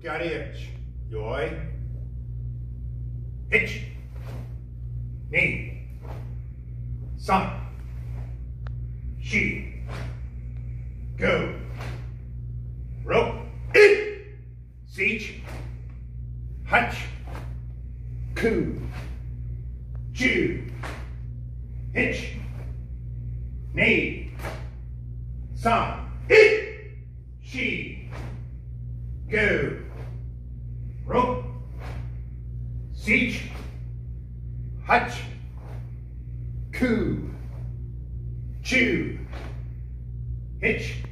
Fukyugata itch. Yoi. Hitch. Ni. San. Shi. Go. Rope. It. Siege. Hutch. Ku. Chew. Hitch. Ni. San. It. She. Go. Rope. Siege. Hutch. Ku. Chew. Hitch.